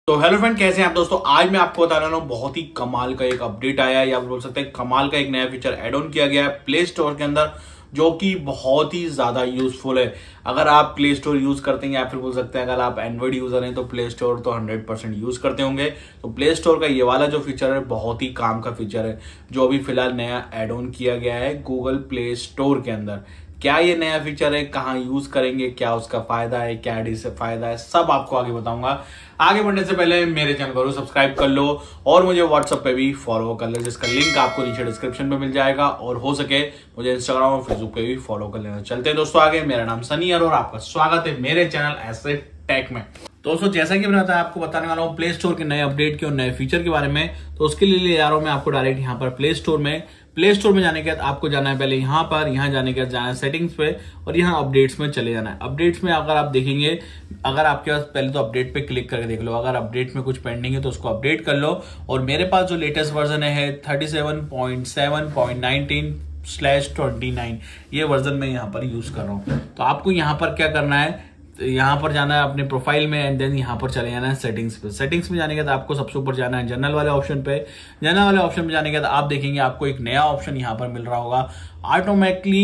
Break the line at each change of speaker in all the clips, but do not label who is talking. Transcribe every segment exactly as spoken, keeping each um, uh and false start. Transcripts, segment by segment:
तो hello friend, कैसे हैं आप दोस्तों। आज मैं आपको बता रहा हूँ बहुत ही कमाल का एक अपडेट आया है, या बोल सकते हैं कमाल का एक नया फीचर ऐड ऑन किया गया है प्ले स्टोर के अंदर, जो कि बहुत ही ज्यादा यूजफुल है। अगर आप प्ले स्टोर यूज करते हैं या फिर बोल सकते हैं अगर आप एंड्रॉइड यूजर हैं तो प्ले स्टोर तो हंड्रेड परसेंट यूज करते होंगे। तो प्ले स्टोर का ये वाला जो फीचर है बहुत ही काम का फीचर है, जो अभी फिलहाल नया ऐड ऑन किया गया है गूगल प्ले स्टोर के अंदर। क्या ये नया फीचर है, कहाँ यूज करेंगे, क्या उसका फायदा है, क्या डिस फायदा है, सब आपको आगे बताऊंगा। आगे बढ़ने से पहले मेरे चैनल को सब्सक्राइब कर लो और मुझे व्हाट्सएप पे भी फॉलो कर लो, जिसका लिंक आपको नीचे डिस्क्रिप्शन में मिल जाएगा। और हो सके मुझे इंस्टाग्राम और फेसबुक पे भी फॉलो कर लेना। चलते हैं दोस्तों आगे। मेरा नाम सनी और आपका स्वागत है मेरे चैनल ऐसे टेक में। दोस्तों जैसा कि मैंने बताया, आपको बताने वाला हूँ प्ले स्टोर के नए अपडेट के और नए फीचर के बारे में। तो उसके लिए ले जा रहा हूँ मैं आपको डायरेक्ट यहाँ पर प्ले स्टोर में। प्ले स्टोर में जाने के बाद आपको जाना है पहले यहाँ पर, यहाँ जाने के बाद जाना है सेटिंग्स पे और यहाँ अपडेट्स में चले जाना है। अपडेट्स में अगर आप देखेंगे, अगर आपके पास पहले तो अपडेट पे क्लिक करके देख लो, अगर अपडेट में कुछ पेंडिंग है तो उसको अपडेट कर लो। और मेरे पास जो लेटेस्ट वर्जन है thirty seven point seven point nineteen slash twenty nine, ये वर्जन में यहाँ पर यूज कर रहा हूँ। तो आपको यहाँ पर क्या करना है, यहाँ पर जाना है अपने प्रोफाइल में एंड देन यहाँ पर चले जाना है सेटिंग्स पे। सेटिंग्स में जाने के बाद आपको सबसे ऊपर जाना है जनरल वाले ऑप्शन पे। जनरल वाले ऑप्शन पे जाने के बाद आप देखेंगे आपको एक नया ऑप्शन यहाँ पर मिल रहा होगा, ऑटोमेटिकली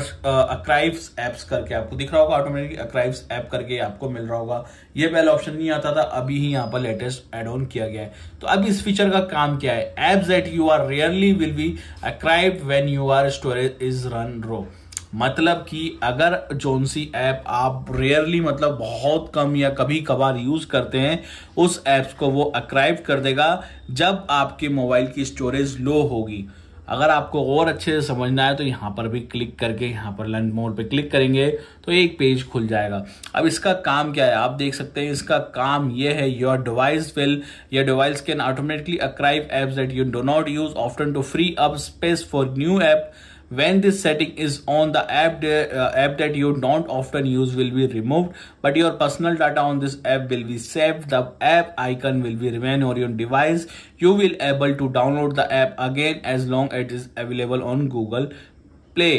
अक्राइव्स एप्स करके आपको दिख रहा होगा। ऑटोमेटिकली अक्राइव्स ऐप करके आपको मिल रहा होगा। ये पहले ऑप्शन नहीं आता था, अभी ही यहाँ पर लेटेस्ट एड ऑन किया गया है। तो अब इस फीचर का काम क्या है, apps that you are rarely will be अक्राइव्ड when your storage is run low. मतलब कि अगर जोन सी ऐप आप रेयरली मतलब बहुत कम या कभी कभार यूज करते हैं, उस ऐप्स को वो अक्राइव कर देगा जब आपके मोबाइल की स्टोरेज लो होगी। अगर आपको और अच्छे से समझना है तो यहाँ पर भी क्लिक करके यहाँ पर लर्न मोर पे क्लिक करेंगे तो एक पेज खुल जाएगा। अब इसका काम क्या है आप देख सकते हैं। इसका काम ये है, your device will your device can automatically अक्राइव apps that you do not use often to free up space for new app. When this setting is on, the app, uh, app that you don't often use will be removed, but your personal data on this app will be saved. The app icon will be remain on your device. You will able to download the app again as long as it is available on Google Play.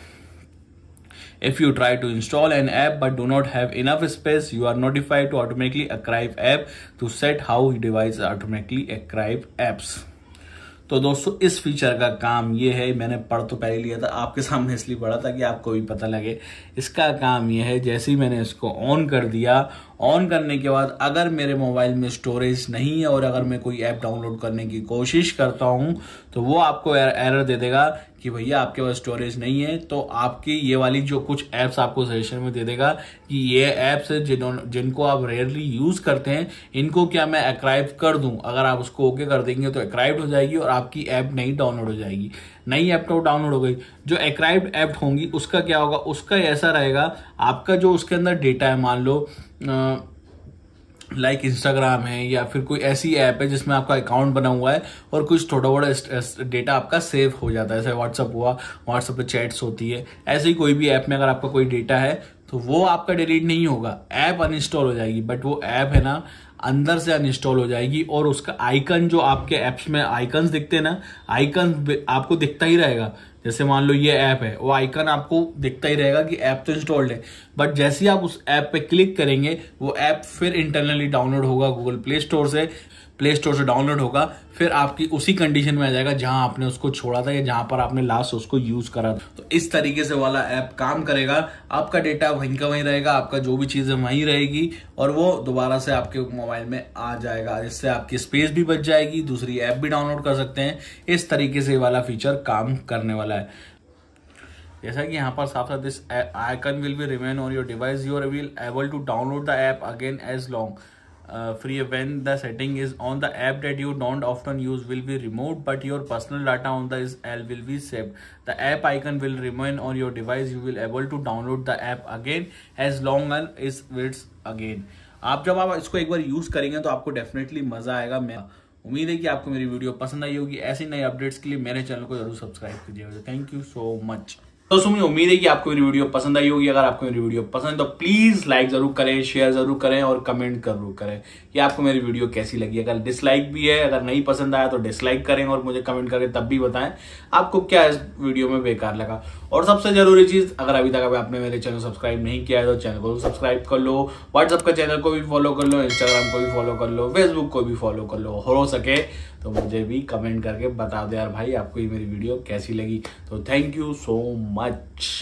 If you try to install an app but do not have enough space, you are notified to automatically archive app. To set how device automatically archive apps. तो दोस्तों इस feature का काम ये है, मैंने पढ़ तो पहले लिया था, आपके सामने इसलिए पढ़ा था कि आपको भी पता लगे। इसका काम ये है, जैसे ही मैंने इसको ऑन कर दिया, ऑन करने के बाद अगर मेरे मोबाइल में स्टोरेज नहीं है और अगर मैं कोई ऐप डाउनलोड करने की कोशिश करता हूं तो वो आपको एरर दे देगा कि भैया आपके पास स्टोरेज नहीं है। तो आपकी ये वाली जो कुछ ऐप्स आपको सजेशन में दे देगा कि ये ऐप्स है जिन्होंने जिनको आप रेयरली यूज करते हैं, इनको क्या मैं अक्राइव कर दूं। अगर आप उसको ओके कर देंगे तो अक्राइव हो जाएगी और आपकी ऐप नहीं डाउनलोड हो जाएगी। नई ऐप तो डाउनलोड हो गई, जो अक्राइव्ड ऐप होंगी उसका क्या होगा, उसका ऐसा रहेगा आपका जो उसके अंदर डेटा है, मान लो लाइक इंस्टाग्राम है या फिर कोई ऐसी ऐप है जिसमें आपका अकाउंट बना हुआ है और कुछ थोड़ा बड़ा डेटा आपका सेव हो जाता है, जैसे व्हाट्सअप हुआ, व्हाट्सअप पे चैट्स होती है, ऐसे ही कोई भी ऐप में अगर आपका कोई डेटा है तो वो आपका डिलीट नहीं होगा, ऐप अनइंस्टॉल हो जाएगी। बट वो ऐप है ना अंदर से अनइंस्टॉल हो जाएगी और उसका आइकन जो आपके ऐप्स में आइकन्स दिखते हैं ना, आइकन आपको दिखता ही रहेगा। जैसे मान लो ये ऐप है, वो आइकन आपको दिखता ही रहेगा कि ऐप तो इंस्टॉल्ड है। बट जैसे ही आप उस ऐप पे क्लिक करेंगे वो ऐप फिर इंटरनली डाउनलोड होगा गूगल प्ले स्टोर से, प्ले स्टोर से डाउनलोड होगा, फिर आपकी उसी कंडीशन में आ जाएगा जहां आपने उसको छोड़ा था या जहां पर आपने लास्ट उसको यूज करा था। तो इस तरीके से वाला ऐप काम करेगा। आपका डेटा वहीं का वहीं रहेगा, आपका जो भी चीजें वहीं रहेगी और वो दोबारा से आपके मोबाइल में आ जाएगा। इससे आपकी स्पेस भी बच जाएगी, दूसरी ऐप भी डाउनलोड कर सकते हैं। इस तरीके से वाला फीचर काम करने वाला है। जैसा कि यहाँ पर साफ साफ this icon will be remain on your device, you are will able to download the app again as long Uh, free when the setting is on, the app that you don't often use will be removed, but your personal data on the is L will be saved. The app icon will remain on your device. You will able to download the app again as long as is waits again. आप जब आप इसको एक बार use करेंगे तो आपको definitely मजा आएगा। मैं उम्मीद है कि आपको मेरी वीडियो पसंद आई होगी। ऐसी नई अपडेट्स के लिए मेरे चैनल को जरूर सब्सक्राइब कीजिएगा। Thank you so much. दोस्तों मुझे उम्मीद है कि आपको मेरी वीडियो पसंद आई होगी। अगर आपको मेरी वीडियो पसंद है तो प्लीज लाइक जरूर करें, शेयर जरूर करें और कमेंट जरूर करें कि आपको मेरी वीडियो कैसी लगी। अगर डिसलाइक भी है, अगर नहीं पसंद आया तो डिसलाइक करें और मुझे कमेंट करें, तब भी बताएं आपको क्या इस वीडियो में बेकार लगा। और सबसे जरूरी चीज, अगर अभी तक आपने मेरे चैनल सब्सक्राइब नहीं किया है तो चैनल को सब्सक्राइब कर लो, व्हाट्सएप का चैनल को भी फॉलो कर लो, इंस्टाग्राम को भी फॉलो कर लो, फेसबुक को भी फॉलो कर लो। हो सके तो मुझे भी कमेंट करके बता दो यार भाई आपको ये मेरी वीडियो कैसी लगी। तो थैंक यू सो मच।